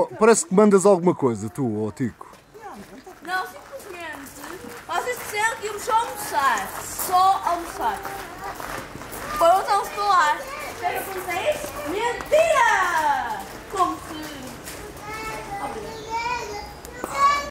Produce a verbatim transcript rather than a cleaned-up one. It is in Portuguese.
Oh, parece que mandas alguma coisa, tu, oh Tico. Não, simplesmente vocês disseram que íamos só almoçar. Só almoçar.